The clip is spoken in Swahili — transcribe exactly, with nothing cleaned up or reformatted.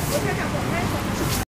ถ้ากับผมให้